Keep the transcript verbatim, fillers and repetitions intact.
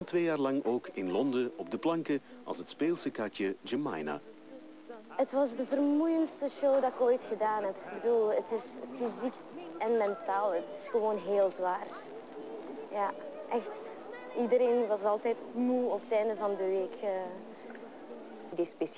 twee jaar lang ook in Londen op de planken als het speelse katje Jemina. Het was de vermoeiendste show dat ik ooit gedaan heb. Ik bedoel, het is fysiek en mentaal. Het is gewoon heel zwaar. Ja, echt. Iedereen was altijd moe op het einde van de week. Uh...